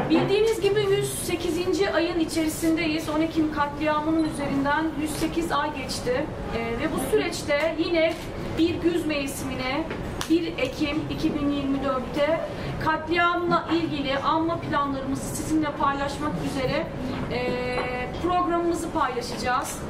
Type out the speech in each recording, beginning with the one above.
Bildiğiniz gibi 108. ayın içerisindeyiz. 10 Ekim katliamının üzerinden 108 ay geçti. Ve bu süreçte yine bir güz mevsimine 1 Ekim 2024'te katliamla ilgili anma planlarımızı sizinle paylaşmak üzere programımızı paylaşacağız.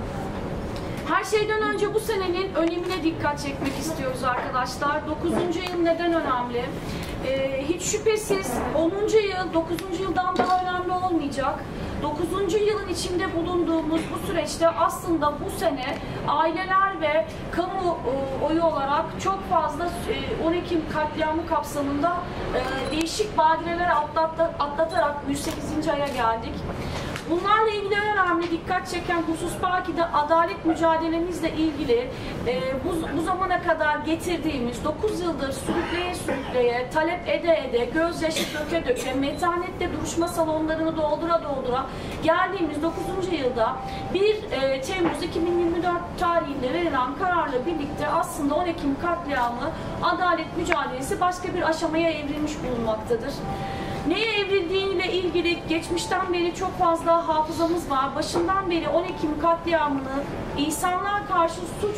Her şeyden önce bu senenin önemine dikkat çekmek istiyoruz arkadaşlar. 9. yıl neden önemli? Hiç şüphesiz 10. yıl 9. yıldan daha önemli olmayacak. 9. yılın içinde bulunduğumuz bu süreçte aslında bu sene aileler ve kamuoyu olarak çok fazla 10 Ekim katliamı kapsamında değişik badireler atlatarak 108. aya geldik. Bunlarla ilgili önemli dikkat çeken husus belki de adalet mücadelemizle ilgili bu zamana kadar getirdiğimiz 9 yıldır sürükleye, talep ede, gözyaşı döke, metanetle duruşma salonlarını doldura geldiğimiz 9. yılda 1 Temmuz 2024 tarihinde verilen kararla birlikte aslında 10 Ekim katliamı adalet mücadelesi başka bir aşamaya evrilmiş bulunmaktadır. Neye evrildiğiyle ilgili geçmişten beri çok fazla hafızamız var. Başından beri 10 Ekim katliamını insanlığa karşı suç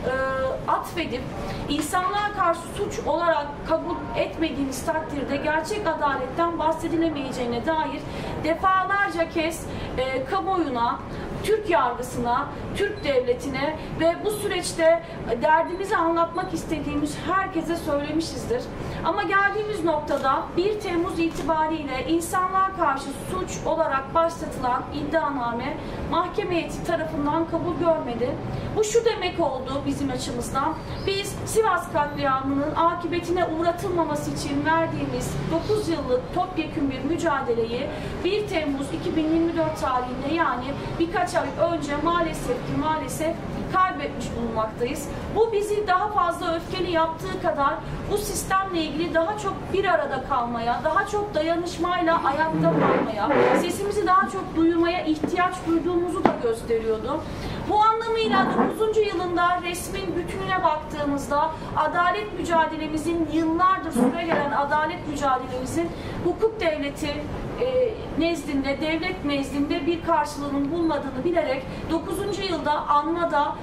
atfedip insanlığa karşı suç olarak kabul etmediğimiz takdirde gerçek adaletten bahsedilemeyeceğine dair defalarca kez kamuoyuna, Türk yargısına, Türk devletine ve bu süreçte derdimizi anlatmak istediğimiz herkese söylemişizdir. Ama geldiğimiz noktada 1 Temmuz itibariyle insanlığa karşı suç olarak başlatılan iddianame mahkeme heyeti tarafından kabul görmedi. Bu şu demek oldu bizim açımızdan. Biz Sivas katliamının akıbetine uğratılmaması için verdiğimiz 9 yıllık topyekün bir mücadeleyi 1 Temmuz 2024 tarihinde yani birkaç ay önce maalesef kaybetmiş bulunmaktayız. Bu bizi daha fazla öfkeli yaptığı kadar bu sistemle ilgili daha çok bir arada kalmaya, daha çok dayanışmayla ayakta kalmaya, sesimizi daha çok duyurmaya ihtiyaç duyduğumuzu da gösteriyordu. Bu anlamıyla 9. yılında resmin bütününe baktığımızda adalet mücadelemizin yıllardır süregelen adalet mücadelemizin hukuk devleti nezdinde, devlet nezdinde bir karşılığının bulmadığını bilerek 9. yılda anmada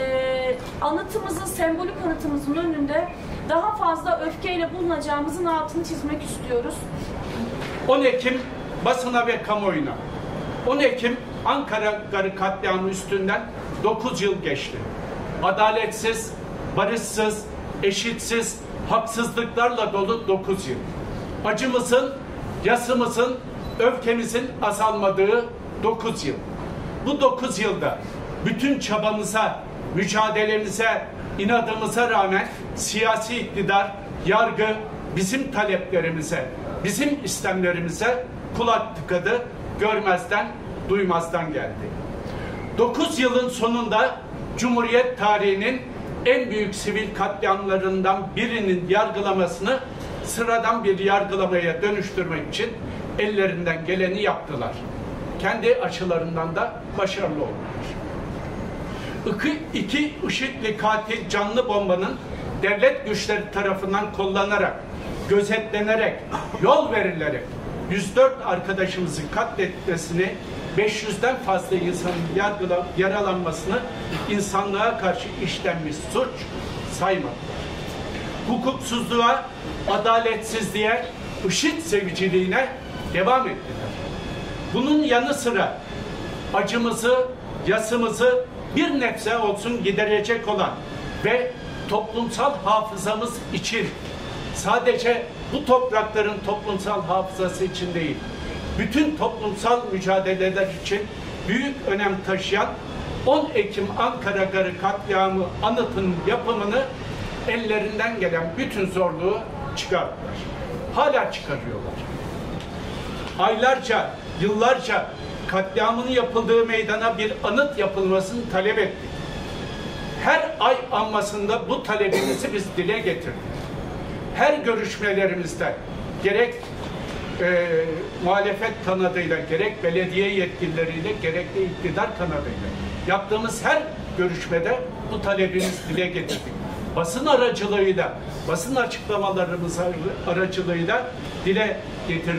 anıtımızın, sembolik anıtımızın önünde daha fazla öfkeyle bulunacağımızın altını çizmek istiyoruz. 10 Ekim basına ve kamuoyuna. 10 Ekim Ankara Garı katliamı üstünden 9 yıl geçti. Adaletsiz, barışsız, eşitsiz, haksızlıklarla dolu 9 yıl. Acımızın, yasımızın, öfkemizin azalmadığı 9 yıl. Bu 9 yılda bütün çabamıza, mücadelemize, inadımıza rağmen siyasi iktidar, yargı bizim taleplerimize, bizim istemlerimize kulak tıkadı, görmezden, duymazdan geldi. 9 yılın sonunda Cumhuriyet tarihinin en büyük sivil katliamlarından birinin yargılamasını sıradan bir yargılamaya dönüştürmek için ellerinden geleni yaptılar. Kendi açılarından da başarılı oldular. İki IŞİD'li katil canlı bombanın devlet güçleri tarafından kollanarak, gözetlenerek, yol verilerek 104 arkadaşımızın katletmesini, 500'den fazla insanın yaralanmasını insanlığa karşı işlenmiş suç saymadılar. Hukuksuzluğa, adaletsizliğe, IŞİD seviciliğine devam ettiler. Bunun yanı sıra acımızı, yasımızı bir nebze olsun giderecek olan ve toplumsal hafızamız için sadece bu toprakların toplumsal hafızası için değil, bütün toplumsal mücadeleler için büyük önem taşıyan 10 Ekim Ankara Garı katliamı anıtının yapımını ellerinden gelen bütün zorluğu çıkarttılar. Hala çıkarıyorlar. Aylarca, yıllarca katliamının yapıldığı meydana bir anıt yapılmasını talep ettik. Her ay anmasında bu talebimizi biz dile getirdik. Her görüşmelerimizde gerek muhalefet kanadıyla, gerek belediye yetkilileriyle, gerek de iktidar kanadıyla yaptığımız her görüşmede bu talebimizi dile getirdik. Basın aracılığıyla, basın açıklamalarımız aracılığıyla dile getirdik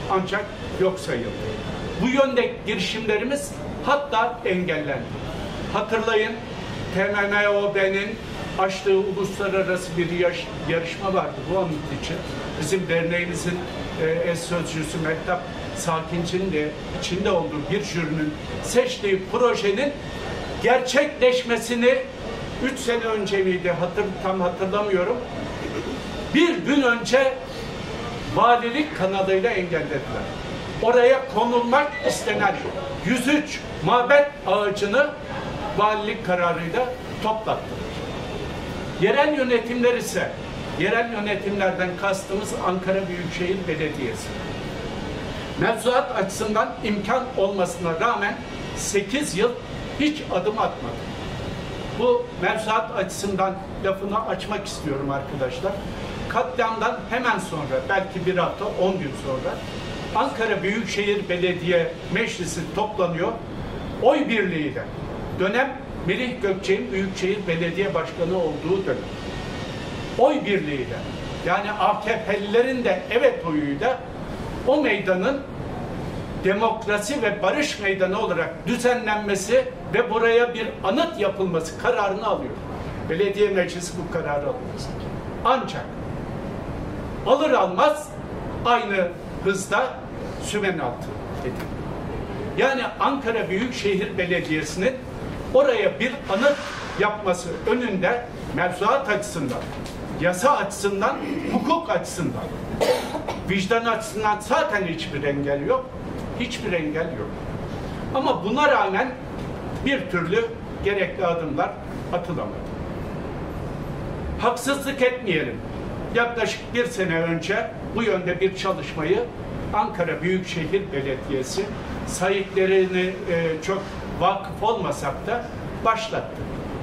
ancak yok sayıldı. Bu yönde girişimlerimiz hatta engellendi. Hatırlayın, TMMOB'nin açtığı uluslararası bir yarışma vardı bu anıt için. Bizim derneğimizin eş sözcüsü Mehtap Sakinci'nin de içinde olduğu bir jürinin seçtiği projenin gerçekleşmesini 3 sene önce miydi tam hatırlamıyorum. Bir gün önce valilik kanalıyla engellediler. Oraya konulmak istenen 103 mabet ağacını valilik kararıyla toplattı. Yerel yönetimler ise, yerel yönetimlerden kastımız Ankara Büyükşehir Belediyesi. Mevzuat açısından imkan olmasına rağmen 8 yıl hiç adım atmadı. Bu mevzuat açısından lafını açmak istiyorum arkadaşlar. Katliamdan hemen sonra, belki bir hafta, 10 gün sonra Ankara Büyükşehir Belediye Meclisi toplanıyor. Oy birliğiyle. Dönem Melih Gökçek'in Büyükşehir Belediye Başkanı olduğu dönem. Oy birliğiyle, yani AKP'lilerin de evet oyuyla o meydanın demokrasi ve barış meydanı olarak düzenlenmesi ve buraya bir anıt yapılması kararını alıyor. Belediye meclisi bu kararı alıyor. Ancak alır almaz aynı hızda Sümenaltı edildi. Yani Ankara Büyükşehir Belediyesi'nin oraya bir anıt yapması önünde mevzuat açısından, yasa açısından, hukuk açısından, vicdan açısından zaten hiçbir engel yok. Hiçbir engel yok. Ama buna rağmen bir türlü gerekli adımlar atılamadı. Haksızlık etmeyelim. Yaklaşık bir sene önce bu yönde bir çalışmayı Ankara Büyükşehir Belediyesi sahiplerini çok vakıf olmasak da başlattı.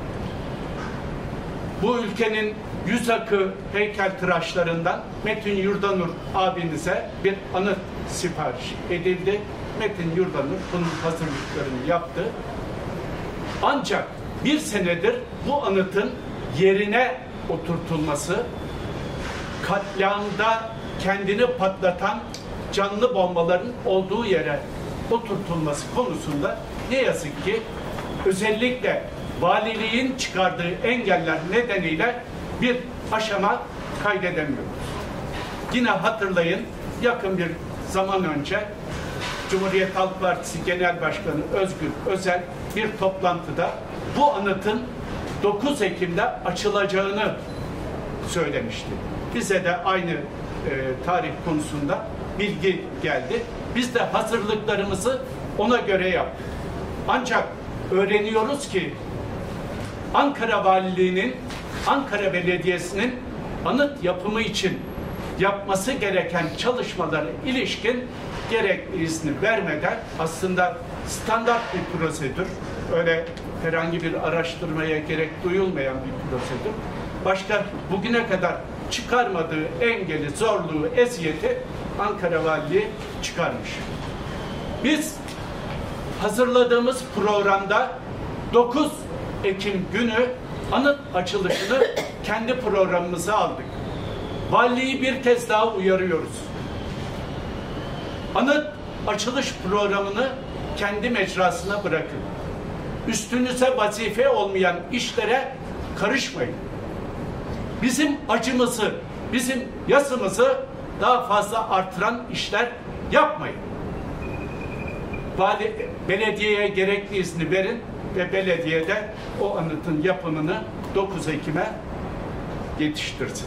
Bu ülkenin yüz akı heykeltıraşlarından Metin Yurdanur abimize bir anıt sipariş edildi. Metin Yurdanur bunun hazırlıklarını yaptı. Ancak bir senedir bu anıtın yerine oturtulması, katliamda kendini patlatan canlı bombaların olduğu yere oturtulması konusunda ne yazık ki özellikle valiliğin çıkardığı engeller nedeniyle bir aşama kaydedemiyoruz. Yine hatırlayın, yakın bir zaman önce Cumhuriyet Halk Partisi Genel Başkanı Özgür Özel bir toplantıda bu anıtın 9 Ekim'de açılacağını söylemişti. Bize de aynı tarih konusunda bilgi geldi. Biz de hazırlıklarımızı ona göre yaptık. Ancak öğreniyoruz ki Ankara Valiliği'nin, Ankara Belediyesi'nin anıt yapımı için yapması gereken çalışmalara ilişkin gerekli izni vermeden, aslında standart bir prosedür, öyle herhangi bir araştırmaya gerek duyulmayan bir prosedür, başka bugüne kadar çıkarmadığı engeli, zorluğu, eziyeti Ankara Valiliği çıkarmış. Biz hazırladığımız programda 9 Ekim günü anıt açılışını kendi programımıza aldık. Valiliği bir kez daha uyarıyoruz. Anıt açılış programını kendi mecrasına bırakın. Üstünüze vazife olmayan işlere karışmayın. Bizim acımızı, bizim yasımızı daha fazla artıran işler yapmayın. Belediyeye gerekli izni verin ve belediyede o anıtın yapımını 9 Ekim'e yetiştirsin.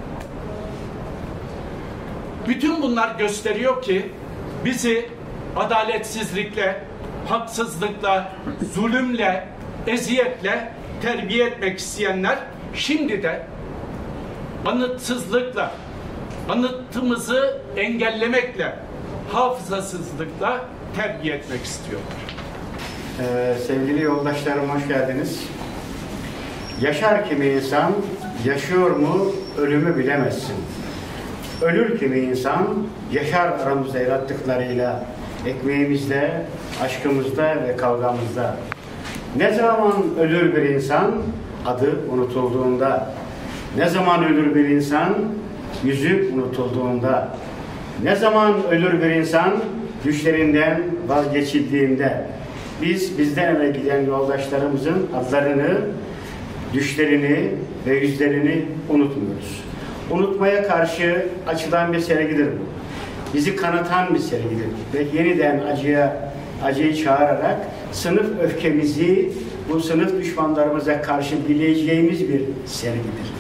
Bütün bunlar gösteriyor ki bizi adaletsizlikle, haksızlıkla, zulümle, eziyetle terbiye etmek isteyenler şimdi de anıtsızlıkla, anıtımızı engellemekle, hafızasızlıkla terbiye etmek istiyorlar. Sevgili yoldaşlarım, hoş geldiniz. Yaşar kimi insan, yaşıyor mu ölümü bilemezsin. Ölür kimi insan, yaşar aramızda yarattıklarıyla, ekmeğimizde, aşkımızda ve kavgamızda. Ne zaman ölür bir insan? Adı unutulduğunda. Ne zaman ölür bir insan? Yüzü unutulduğunda. Ne zaman ölür bir insan? Düşlerinden vazgeçildiğinde. Biz bizden evvel giden yoldaşlarımızın adlarını, düşlerini ve yüzlerini unutmuyoruz. Unutmaya karşı açılan bir sergidir bu. Bizi kanatan bir sergidir. Ve yeniden acıyı çağırarak sınıf öfkemizi bu sınıf düşmanlarımıza karşı bileceğimiz bir sergidir.